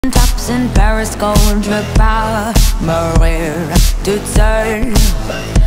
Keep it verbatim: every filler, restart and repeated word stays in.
Tops in Paris, gold, par mourir toute seule.